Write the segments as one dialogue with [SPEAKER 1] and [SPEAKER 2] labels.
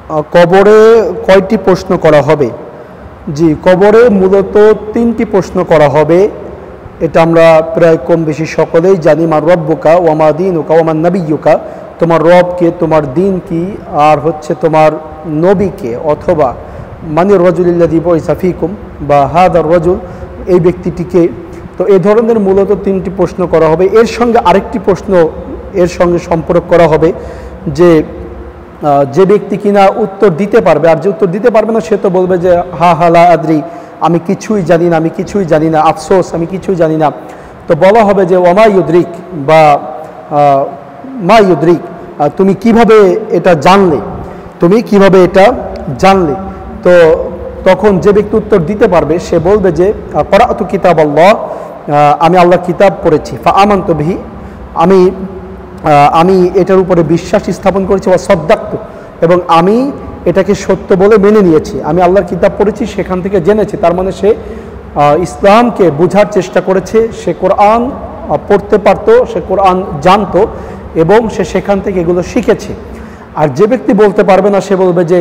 [SPEAKER 1] কবরে কয়টি প্রশ্ন করা হবে? জি, কবরে মূলত 3টি প্রশ্ন করা হবে। এটা আমরা প্রায় কম বেশি সকলেই জানি। মার রব্বুকা ওয়া মা দীনুকা ওয়া মান নাবিয়্যুকা, তোমার রবকে, তোমার দিন কি, আর হচ্ছে তোমার নবীকে, অথবা মানির রাজুলিল্লাযী বুইসা ফীকুম, বা হাদার রাজুল, এই ব্যক্তিটিকে। তো এই ধরনের মূলত 3টি প্রশ্ন করা হবে। এর সঙ্গে আরেকটি প্রশ্ন এর সঙ্গে সম্পর্ক করা হবে যে যে ব্যক্তি কিনা উত্তর দিতে পারবে, আর যে উত্তর দিতে পারবে না সে তো বলবে যে হা হালা আদ্রি, আমি কিছুই জানি না, আমি কিছুই জানি না, আফসোস, আমি কিছুই জানি না। তো বলা হবে যে ওমা ইউদ্রিক, বা মা ইউদ্রিক, তুমি কিভাবে এটা জানলে, তুমি কিভাবে এটা জানলে। তো তখন যে ব্যক্তি উত্তর দিতে পারবে সে বলবে যে করাতু কিতাব আল্লাহ, আমি আল্লাহর কিতাব পড়েছি, ফা আমানতু বিহি, আমি এটার উপরে বিশ্বাস স্থাপন করেছি, ওয়া সাদ্দাকতু, এবং আমি এটাকে সত্য বলে মেনে নিয়েছি। আমি আল্লাহর কিতাব পড়েছি, সেখান থেকে জেনেছি। তার মানে সে ইসলামকে বোঝার চেষ্টা করেছে, সে কোরআন পড়তে পারতো, সে কোরআন জানতো, এবং সে সেখান থেকে এগুলো শিখেছে। আর যে ব্যক্তি বলতে পারবে না সে বলবে যে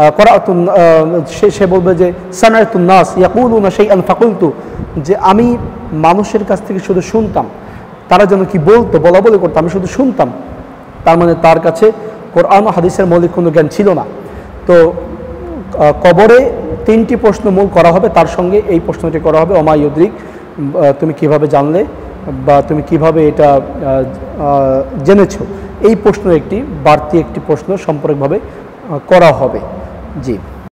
[SPEAKER 1] সে বলবে যে সানাতুন নাস ইয়াকুলুনা শাইআন ফাকুলতু, যে আমি মানুষের কাছ থেকে শুধু শুনতাম, তারা যেন কি বলতো, বলা বলে করতো, আমি শুধু শুনতাম। তার মানে তার কাছে কোরআন ও হাদিসের মৌলিক কোনো জ্ঞান ছিল না। তো কবরে 3টি প্রশ্ন মূল করা হবে, তার সঙ্গে এই প্রশ্নটি করা হবে ওমা ইউদ্রিক, তুমি কিভাবে জানলে, বা তুমি কিভাবে এটা জেনেছো। এই প্রশ্ন একটি বাড়তি একটি প্রশ্ন সম্পর্কভাবে করা হবে। জি।